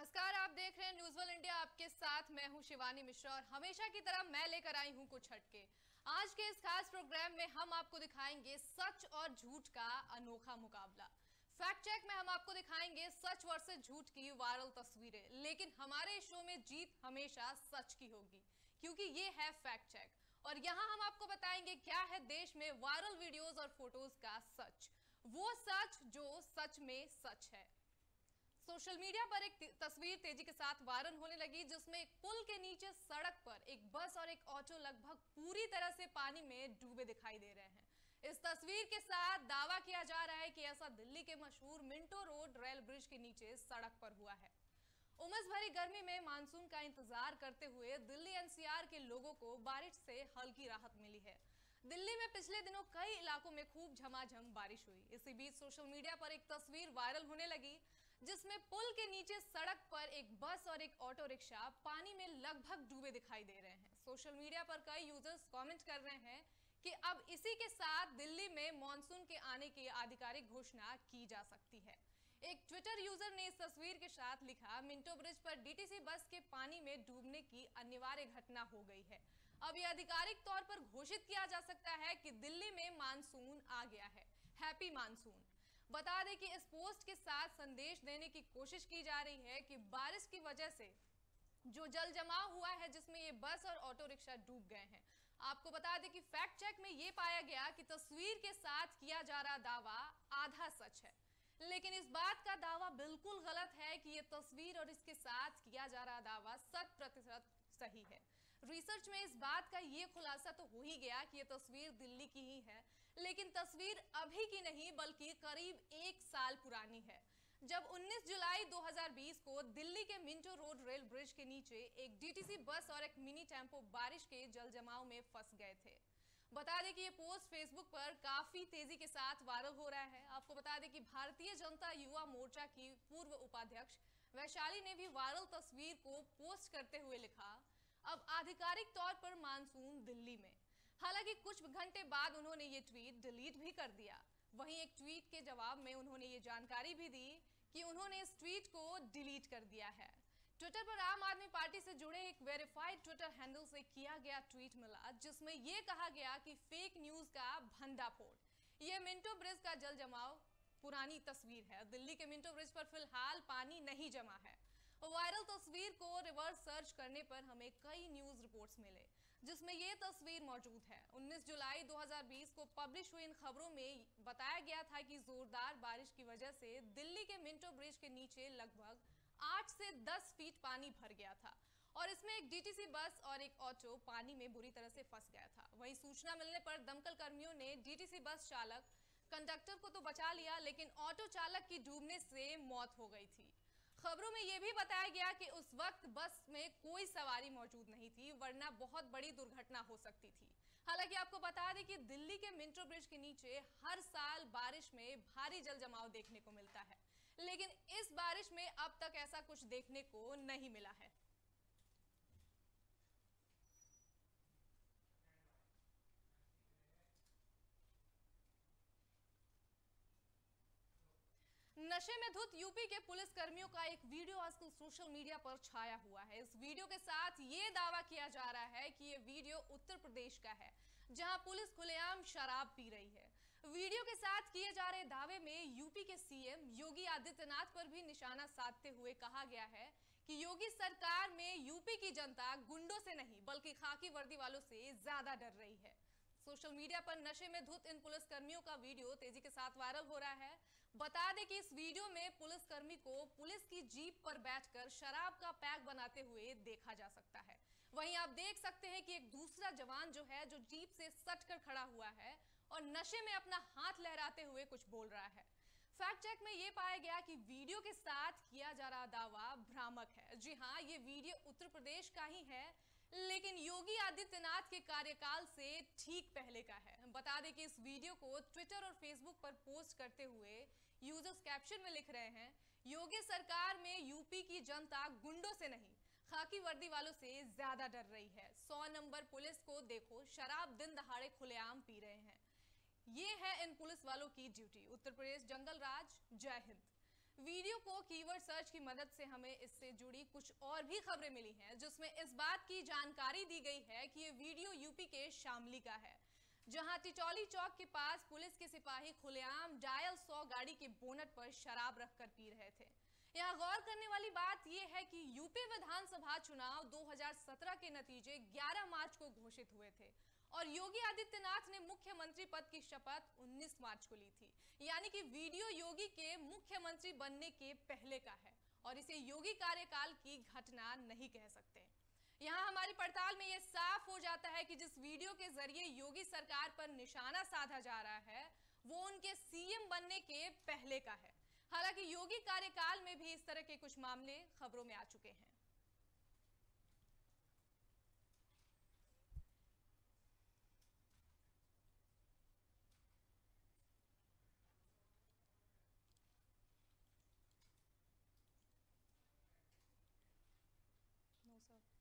नमस्कार, आप देख रहे हैं न्यूज वर्ल्ड इंडिया। आपके साथ मैं हूं शिवानी मिश्रा और हमेशा की तरह मैं लेकर आई हूं कुछ हटके। आज के इस खास प्रोग्राम में हम आपको दिखाएंगे सच और झूठ का अनोखा मुकाबला। फैक्ट चेक में हम आपको दिखाएंगे सच वर्सेस झूठ की वायरल तस्वीरें, लेकिन हमारे इस शो में जीत हमेशा सच की होगी क्योंकि ये है फैक्ट चेक। और यहाँ हम आपको बताएंगे क्या है देश में वायरल वीडियोज और फोटोज का सच, वो सच जो सच में सच है। सोशल मीडिया पर एक तस्वीर तेजी के साथ वायरल होने लगी जिसमें एक पुल के नीचे सड़क पर एक बस और एक ऑटो लगभग पूरी तरह से पानी में डूबे दिखाई दे रहे हैं। इस तस्वीर के साथ दावा किया जा रहा है कि ऐसा दिल्ली के मशहूर मिंटो रोड रेल ब्रिज के नीचे सड़क पर हुआ है। उमस भरी गर्मी में मानसून का इंतजार करते हुए दिल्ली एनसीआर के लोगों को बारिश से हल्की राहत मिली है। दिल्ली में पिछले दिनों कई इलाकों में खूब झमाझम बारिश हुई। इसी बीच सोशल मीडिया पर एक तस्वीर वायरल होने लगी जिसमें पुल के नीचे सड़क पर एक बस और एक ऑटो रिक्शा पानी में लगभग डूबे दिखाई दे रहे हैं। सोशल मीडिया पर कई यूजर्स कमेंट कर रहे हैं कि अब इसी के साथ दिल्ली में मॉनसून के आने की आधिकारिक घोषणा की जा सकती है। एक ट्विटर यूजर ने इस तस्वीर के साथ लिखा, मिंटो ब्रिज पर डीटीसी बस के पानी में डूबने की अनिवार्य घटना हो गई है। अब यह आधिकारिक तौर पर घोषित किया जा सकता है कि दिल्ली में मानसून आ गया है। Happy monsoon. बता दें कि इस पोस्ट के साथ संदेश देने की कोशिश की जा रही है कि बारिश की वजह से जो जल जमाव हुआ है जिसमें ये बस और ऑटो रिक्शा डूब गए हैं। आपको बता दें कि फैक्ट चेक में ये पाया गया कि तस्वीर के साथ किया जा रहा दावा आधा सच है, लेकिन इस बात का दावा बिल्कुल गलत है कि यह तस्वीर और इसके साथ किया जा रहा दावा 100% सही है। रिसर्च में इस बात का यह खुलासा तो हो ही गया कि यह तस्वीर दिल्ली की ही है, लेकिन तस्वीर अभी की नहीं बल्कि करीब 1 साल पुरानी है, जब 19 जुलाई 2020 को दिल्ली के मिंटो रोड रेल ब्रिज के नीचे एक डीटीसी बस और एक मिनी टेम्पो बारिश के जल जमाव में फंस गए थे। बता दें कि ये पोस्ट फेसबुक पर काफी तेजी के साथ वायरल हो रहा है। आपको बता दें कि भारतीय जनता युवा मोर्चा की पूर्व उपाध्यक्ष वैशाली ने भी वायरल तस्वीर को पोस्ट करते हुए लिखा, अब आधिकारिक तौर पर मानसून दिल्ली में। हालांकि कुछ घंटे बाद उन्होंने ये ट्वीट डिलीट भी कर दिया। वहीं एक ट्वीट के जवाब में उन्होंने ये जानकारी भी दी कि उन्होंने इस ट्वीट को डिलीट कर दिया है। ट्विटर पर आम आदमी पार्टी से जुड़े एक वेरीफाइड ट्विटर हैंडल से किया गया ट्वीट मिला जिसमें यह कहा गया कि फेक न्यूज का भंडाफोड़। यह मिंटो ब्रिज का जल जमाव पुरानी तस्वीर है। दिल्ली के मिंटो ब्रिज पर फिलहाल पानी नहीं जमा है। वायरल तस्वीर को रिवर्स सर्च करने पर हमें कई न्यूज रिपोर्ट्स मिले जिसमें यह तस्वीर मौजूद है। 19 जुलाई 2020 को पब्लिश हुई इन खबरों में बताया गया था कि जोरदार बारिश की वजह से दिल्ली के मिंटो ब्रिज के नीचे लगभग 8 से 10 फीट पानी भर गया था और इसमें एक डीटीसी बस और एक ऑटो पानी में बुरी तरह से फंस गया था। वहीं सूचना मिलने पर दमकल कर्मियों ने डीटीसी बस चालक कंडक्टर को तो बचा लिया, लेकिन ऑटो चालक की डूबने से मौत हो गई थी। खबरों में यह भी बताया गया कि उस वक्त बस में कोई सवारी मौजूद नहीं थी, वरना बहुत बड़ी दुर्घटना हो सकती थी। हालांकि आपको बता दें कि दिल्ली के मिंटो ब्रिज के नीचे हर साल बारिश में भारी जल जमाव देखने को मिलता है, लेकिन इस बारिश में अब तक ऐसा कुछ देखने को नहीं मिला है। नशे में धुत यूपी के पुलिस कर्मियों का एक वीडियो आजकल सोशल मीडिया पर छाया हुआ है। इस वीडियो के साथ ये दावा किया जा रहा है कि ये वीडियो उत्तर प्रदेश का है, जहां पुलिस खुलेआम शराब पी रही है। वीडियो के साथ किए जा रहे दावे में यूपी के सीएम योगी आदित्यनाथ पर भी निशाना साधते हुए कहा गया है कि योगी सरकार में यूपी की जनता गुंडों से नहीं बल्कि खाकी वर्दी वालों से ज्यादा डर रही है। सोशल मीडिया पर नशे में धुत इन पुलिसकर्मियों का वीडियो तेजी के साथ वायरल हो रहा है। बता दें कि इस वीडियो में पुलिसकर्मी को पुलिस की जीप पर बैठकर शराब का पैक बनाते हुए देखा जा सकता है। वहीं आप देख सकते हैं कि एक दूसरा जवान जो है, जो जीप से सटकर खड़ा हुआ है और नशे में अपना हाथ लहराते हुए कुछ बोल रहा है। फैक्ट चेक में यह पाया गया कि वीडियो के साथ किया जा रहा दावा भ्रामक है। जी हां, ये वीडियो उत्तर प्रदेश का ही है, लेकिन योगी आदित्यनाथ के कार्यकाल से ठीक पहले का है। बता दें कि इस वीडियो को ट्विटर और फेसबुक पर पोस्ट करते हुए यूजर्स कैप्शन में लिख रहे हैं, योगी सरकार में यूपी की जनता गुंडों से नहीं खाकी वर्दी वालों से ज्यादा डर रही है। 100 नंबर पुलिस को देखो, शराब दिन दहाड़े खुलेआम पी रहे हैं। ये है इन पुलिस वालों की ड्यूटी। उत्तर प्रदेश जंगल राज। जय हिंद। वीडियो को कीवर्ड सर्च की मदद से हमें इससे जुड़ी कुछ और भी खबरें मिली हैं, जिसमें इस बात की जानकारी दी गई है कि ये वीडियो यूपी के शामली का है, जहां टिटौली चौक के पास पुलिस के सिपाही खुलेआम डायल 100 गाड़ी के बोनट पर शराब रखकर पी रहे थे। यहाँ गौर करने वाली बात यह है कि यूपी विधानसभा चुनाव 2017 के नतीजे 11 मार्च को घोषित हुए थे और योगी आदित्यनाथ ने मुख्यमंत्री पद की शपथ 19 मार्च को ली थी। यानी कि वीडियो योगी के मुख्यमंत्री बनने के पहले का है और इसे योगी कार्यकाल की घटना नहीं कह सकते। यहाँ हमारी पड़ताल में यह साफ हो जाता है कि जिस वीडियो के जरिए योगी सरकार पर निशाना साधा जा रहा है वो उनके सीएम बनने के पहले का है। हालांकि योगी कार्यकाल में भी इस तरह के कुछ मामले खबरों में आ चुके हैं। No sir.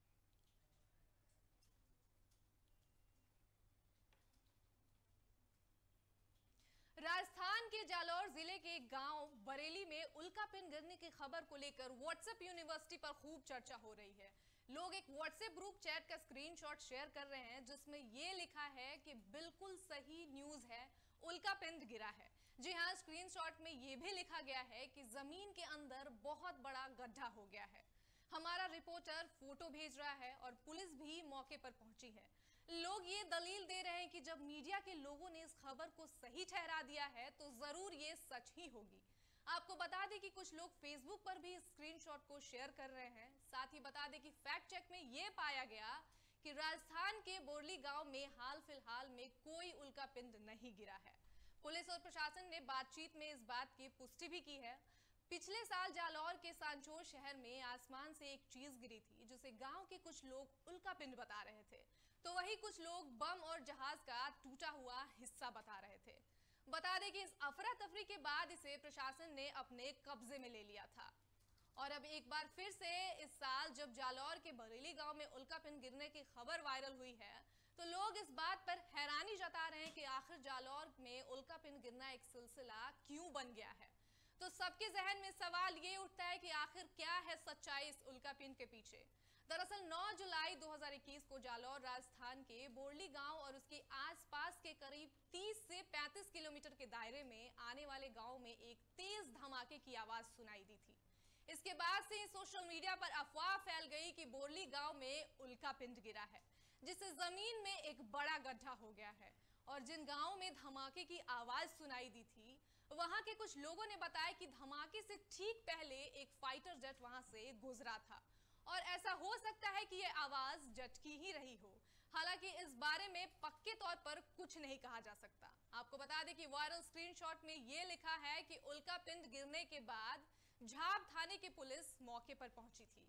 राजस्थान के जालौर जिले के गांव बरेली में उल्कापिंड गिरने की खबर को लेकर व्हाट्सएप यूनिवर्सिटी पर खूब चर्चा हो रही है। लोग एक व्हाट्सएप ग्रुप चैट का स्क्रीनशॉट शेयर कर रहे हैं जिसमें यह लिखा है कि बिल्कुल सही न्यूज है, उल्कापिंड गिरा है। जी हाँ, स्क्रीनशॉट में यह भी लिखा गया है कि जमीन के अंदर बहुत बड़ा गड्ढा हो गया है। हमारा रिपोर्टर फोटो भेज रहा है और पुलिस भी मौके पर पहुंची है। लोग ये दलील दे रहे हैं कि जब मीडिया के लोगों ने इस खबर को सही ठहरा दिया है तो जरूर ये सच ही होगी। आपको बता दें कि कुछ लोग फेसबुक पर भी इस स्क्रीनशॉट को शेयर कर रहे हैं। साथ ही बता दें कि फैक्ट चेक में ये पाया गया कि राजस्थान के बोरली गांव में हाल फिलहाल में कोई उल्कापिंड नहीं गिरा है। पुलिस और प्रशासन ने बातचीत में इस बात की पुष्टि भी की है। पिछले साल जालौर के सांचौर शहर में आसमान से एक चीज गिरी थी जिसे गांव के कुछ लोग उल्कापिंड बता रहे थे, तो वही कुछ लोग बम और जहाज का टूटा हुआ हिस्सा बता रहे थे। बता दें कि इस अफरा तफरी के बाद इसे प्रशासन ने अपने कब्जे में ले लिया था और अब एक बार फिर से इस साल जब जालौर के बरेली गांव में उल्कापिंड गिरने की खबर वायरल हुई है तो लोग इस बात पर हैरानी जता रहे हैं कि आखिर जालौर में उल्कापिंड गिरना एक सिलसिला क्यों बन गया है। तो सबके जहन में सवाल ये उठता है कि आखिर क्या है सच्चाई इस उल्कापिंड के पीछे। दरअसल 9 जुलाई 2021 को जालौर राजस्थान के बोरली गांव और उसके आसपास के करीब 30 से 35 किलोमीटर के दायरे में आने वाले गांव में एक तेज धमाके की आवाज सुनाई दी थी। इसके बाद से सोशल मीडिया पर अफवाह फैल गई कि बोरली गांव में उल्कापिंड गिरा है, जिससे जमीन में एक बड़ा गड्ढा हो गया है। और जिन गांवों में धमाके की आवाज सुनाई दी थी वहां के कुछ लोगों ने बताया कि धमाके से ठीक पहले एक फाइटर जेट वहां से गुजरा था और ऐसा हो सकता है कि यह आवाज जेट की ही रही हो। हालांकि इस बारे में पक्के तौर पर कुछ नहीं कहा जा सकता। आपको बता दें कि वायरल स्क्रीनशॉट में यह लिखा है कि उल्कापिंड गिरने के बाद झाब थाने की पुलिस मौके पर पहुंची थी।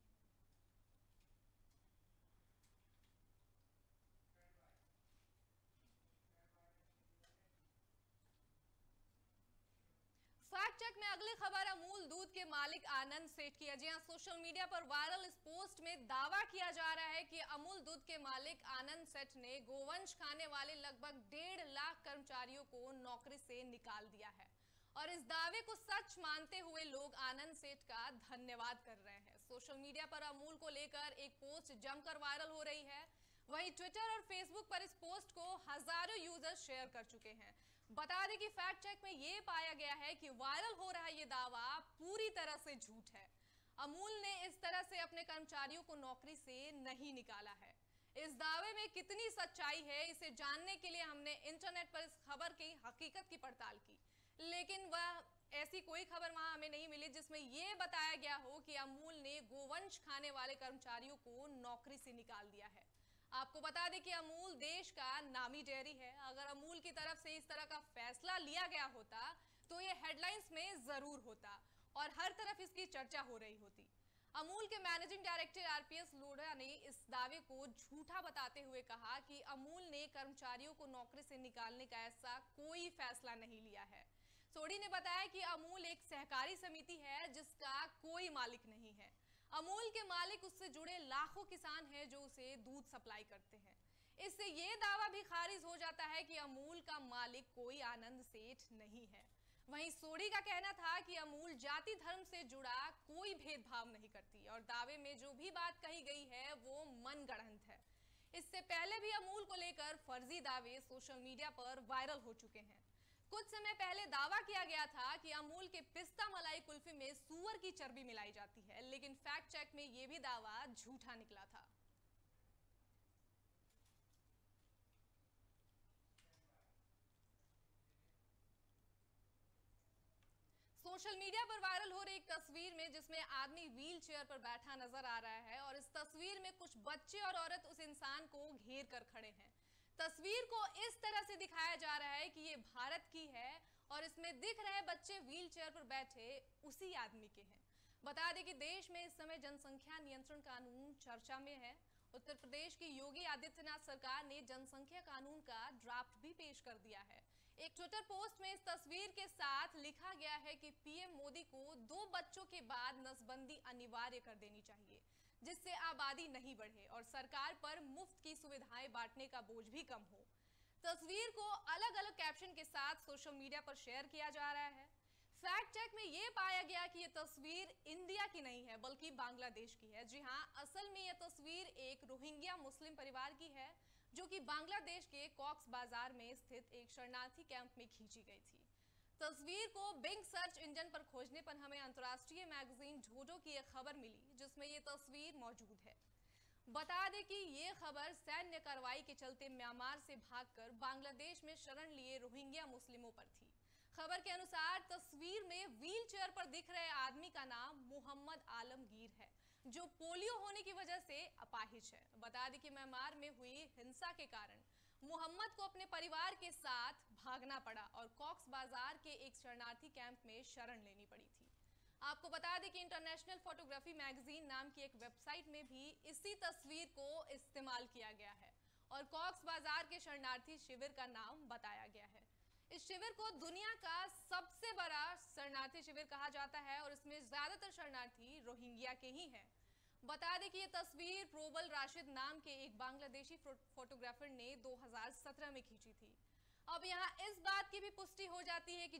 फैक्ट चेक में अगली खबर अमूल दूध के मालिक आनंद सेठ की है। जी हां, सोशल मीडिया पर वायरल इस पोस्ट में दावा किया जा रहा है कि अमूल दूध के मालिक आनंद सेठ ने गोवंश खाने वाले लगभग 1.5 लाख कर्मचारियों को नौकरी से निकाल दिया है और इस दावे को सच मानते हुए लोग आनंद सेठ का धन्यवाद कर रहे हैं। सोशल मीडिया पर अमूल को लेकर एक पोस्ट जमकर वायरल हो रही है। वहीं ट्विटर और फेसबुक पर इस पोस्ट को हजारों यूजर्स शेयर कर चुके हैं। बता दें कि फैक्ट चेक में यह पाया गया है कि वायरल हो रहा यह दावा पूरी तरह से झूठ है। अमूल ने इस तरह से अपने कर्मचारियों को नौकरी से नहीं निकाला है। इस दावे में कितनी सच्चाई है इसे जानने के लिए हमने इंटरनेट पर इस खबर की हकीकत की पड़ताल की, लेकिन वह ऐसी कोई खबर वहां हमें नहीं मिली जिसमें यह बताया गया हो कि अमूल ने गोवंश खाने वाले कर्मचारियों को नौकरी से निकाल दिया है। आपको बता दें कि अमूल देश का नामी डेयरी है। अगर अमूल की तरफ से इस तरह का फैसला लिया गया होता तो ये हेडलाइंस में जरूर होता और हर तरफ इसकी चर्चा हो रही होती। अमूल के मैनेजिंग डायरेक्टर आरपीएस लोढ़ा ने इस दावे को झूठा बताते हुए कहा कि अमूल ने कर्मचारियों को नौकरी से निकालने का ऐसा कोई फैसला नहीं लिया है। सोढ़ी ने बताया कि अमूल एक सहकारी समिति है जिसका कोई मालिक नहीं है। अमूल के मालिक उससे जुड़े लाखों किसान हैं जो उसे दूध सप्लाई करते हैं। इससे यह दावा भी खारिज हो जाता है कि अमूल का मालिक कोई आनंद सेठ नहीं है। वहीं सोढ़ी का कहना था कि अमूल जाति धर्म से जुड़ा कोई भेदभाव नहीं करती और दावे में जो भी बात कही गई है वो मनगढ़ंत है। इससे पहले भी अमूल को लेकर फर्जी दावे सोशल मीडिया पर वायरल हो चुके हैं। कुछ समय पहले दावा किया गया था कि अमूल के पिस्ता मलाई कुल्फी में सूअर की चर्बी मिलाई जाती है, लेकिन फैक्ट चेक में यह भी दावा झूठा निकला था। सोशल मीडिया पर वायरल हो रही एक तस्वीर में जिसमें आदमी व्हील चेयर पर बैठा नजर आ रहा है और इस तस्वीर में कुछ बच्चे और औरत उस इंसान को घेर कर खड़े हैं। तस्वीर को इस तरह से दिखाया जा रहा है कि ये भारत की है और इसमें दिख रहे बच्चे व्हील चेयर पर बैठे उसी आदमी के हैं। बता दें कि देश में इस समय जनसंख्या नियंत्रण कानून चर्चा में है। उत्तर प्रदेश की योगी आदित्यनाथ सरकार ने जनसंख्या कानून का ड्राफ्ट भी पेश कर दिया है। एक ट्विटर पोस्ट में इस तस्वीर के साथ लिखा गया है कि पीएम मोदी को 2 बच्चों के बाद नसबंदी अनिवार्य कर देनी चाहिए, जिससे आबादी नहीं बढ़े और सरकार पर मुफ्त की सुविधाएं बांटने का बोझ भी कम हो। तस्वीर को अलग अलग कैप्शन के साथ सोशल मीडिया पर शेयर किया जा रहा है। फैक्ट चेक में यह पाया गया कि यह तस्वीर इंडिया की नहीं है बल्कि बांग्लादेश की है। जी हां, असल में यह तस्वीर एक रोहिंग्या मुस्लिम परिवार की है जो कि बांग्लादेश के कॉक्स बाजार में स्थित एक शरणार्थी कैंप में खींची गई थी। तस्वीर को बिंग सर्च इंजन पर खोजने पर हमें अंतर्राष्ट्रीय मैगजीन ढोडो की एक खबर मिली जिसमें यह तस्वीर मौजूद है। बता दें कि ये खबर सैन्य कार्रवाई के चलते म्यांमार से भागकर बांग्लादेश में शरण लिए रोहिंग्या मुस्लिमों पर थी। खबर के अनुसार तस्वीर में व्हील चेयर पर दिख रहे आदमी का नाम मोहम्मद आलमगीर है जो पोलियो होने की वजह से अपाहिज है। बता दें कि म्यांमार में हुई हिंसा के कारण मोहम्मद को अपने परिवार के साथ भागना पड़ा और कॉक्स बाजार के एक शरणार्थी कैंप में शरण लेनी पड़ी थी। आपको बता दें कि इंटरनेशनल फोटोग्राफी मैगजीन नाम की एक वेबसाइट में भी इसी तस्वीर को इस्तेमाल किया गया है और कॉक्स बाजार के शरणार्थी शिविर का नाम बताया गया है। इस शिविर को दुनिया का सबसे बड़ा शरणार्थी शिविर कहा जाता है और इसमें ज्यादातर शरणार्थी रोहिंग्या के ही हैं। बता दें कि ये तस्वीर प्रोबल राशिद नाम के एक बांग्लादेशी फोटोग्राफर ने 2017 में खींची थी। अब यहाँ इस बात की भी पुष्टि हो जाती है कि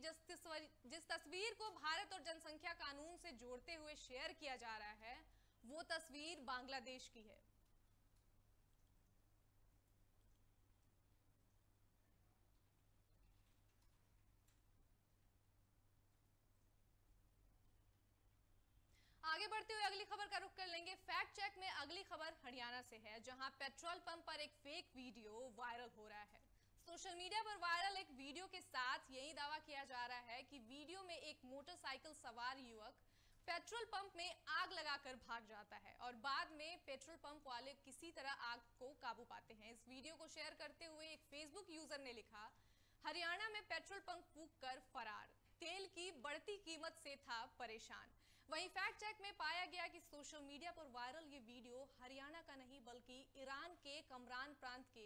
जिस तस्वीर को भारत और जनसंख्या कानून से जोड़ते हुए शेयर किया जा रहा है वो तस्वीर बांग्लादेश की है। आगे बढ़ते हुए अगली खबर का रुख कर लेंगे। फैक्ट चेक में अगली खबर हरियाणा से है जहां पेट्रोल पंप पर एक फेक वीडियो वायरल हो रहा है। सोशल मीडिया पर वायरल एक वीडियो के साथ यही दावा किया जा रहा है कि वीडियो में एक मोटरसाइकिल सवार युवक पेट्रोल पंप में आग लगाकर भाग जाता है और बाद में पेट्रोल पंप वाले किसी तरह आग को काबू पाते हैं। इस वीडियो को शेयर करते हुए एक फेसबुक यूजर ने लिखा, हरियाणा में पेट्रोल पंप फूंक कर फरार, तेल की बढ़ती कीमत से था परेशान। वहीं फैक्ट चेक में पाया गया कि सोशल मीडिया पर वायरल ये वीडियो हरियाणा का नहीं बल्कि ईरान के कमरान प्रांत के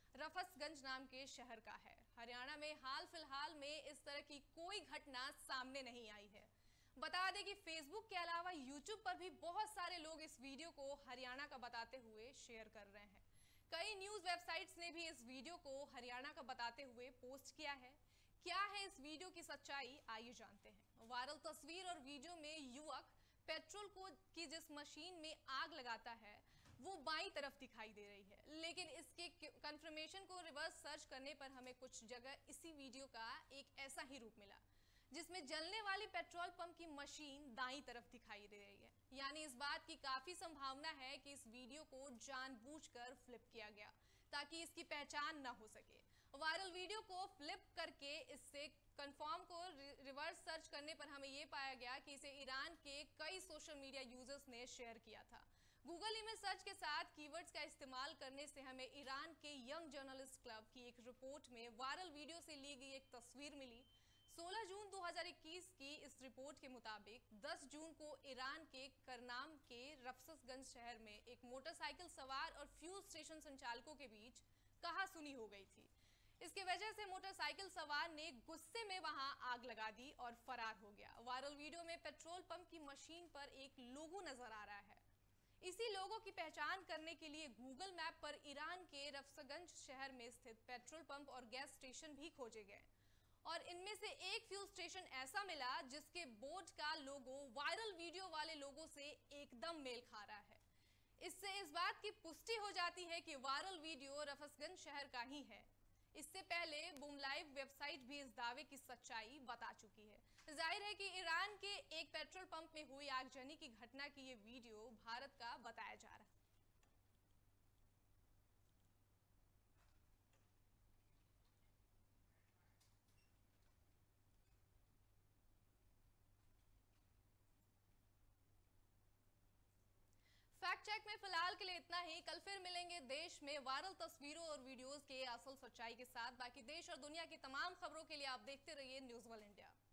रफसगंज नाम के शहर का है। हरियाणा में हाल फिलहाल में इस तरह की कोई घटना सामने नहीं आई है। बता दें कि फेसबुक के अलावा यूट्यूब पर भी बहुत सारे लोग इस वीडियो को हरियाणा का बताते हुए शेयर कर रहे हैं। कई न्यूज वेबसाइट्स ने भी इस वीडियो को हरियाणा का बताते हुए पोस्ट किया है। क्या है इस वीडियो की सच्चाई, आइए जानते हैं। वायरल तस्वीर और वीडियो में युवक पेट्रोल की जिस मशीन में आग लगाता है वो बाईं तरफ दिखाई दे रही है, लेकिन इसके कंफर्मेशन को रिवर्स सर्च करने पर हमें कुछ जगह इसी वीडियो का एक ऐसा ही रूप मिला जिसमें जलने वाली पेट्रोल पंप की मशीन दाईं तरफ दिखाई दे रही है। यानी इस बात की काफी संभावना है कि इस वीडियो को जानबूझकर फ्लिप किया गया ताकि इसकी पहचान न हो सके। वायरल वीडियो को फ्लिप करके इससे कंफर्म को रिवर्स सर्च करने पर हमें यह पाया गया कि इसे ईरान के कई सोशल मीडिया यूजर्स ने शेयर किया था। गूगल इमेज सर्च के साथ कीवर्ड्स का इस्तेमाल करने से हमें ईरान के यंग जर्नलिस्ट क्लब की एक रिपोर्ट में वायरल वीडियो से ली गई एक तस्वीर मिली। 16 जून 2021 की इस रिपोर्ट के मुताबिक 10 जून को ईरान के करनाम के रफसगंज शहर में एक मोटरसाइकिल सवार और फ्यूल स्टेशन संचालकों के बीच कहासुनी हो गई थी। इसकी वजह से मोटरसाइकिल सवार ने गुस्से में वहां आग लगा दी और फरार हो गया। वायरल वीडियो में पेट्रोल पंप की मशीन पर एक लोगो नजर आ रहा है। इसी लोगों की पहचान करने के लिए गूगल मैप पर ईरान के रफसगंज शहर में स्थित पेट्रोल पंप और गैस स्टेशन भी खोजे गए। और इनमें से एक फ्यूल स्टेशन ऐसा मिला जिसके बोर्ड का लोगो वायरल वीडियो वाले लोगों से एकदम मेल खा रहा है। इससे इस बात की पुष्टि हो जाती है कि वायरल वीडियो रफसगंज शहर का ही है। इससे पहले बूम लाइव वेबसाइट भी इस दावे की सच्चाई बता चुकी है। जाहिर है कि ईरान के एक पेट्रोल पंप में हुई आगजनी की घटना की ये वीडियो भारत का बताया जा रहा है। फैक्ट चेक में फिलहाल के लिए इतना ही। कल फिर मिलेंगे देश में वायरल तस्वीरों और वीडियोस के असल सच्चाई के साथ। बाकी देश और दुनिया की तमाम खबरों के लिए आप देखते रहिए न्यूज़ वर्ल्ड इंडिया।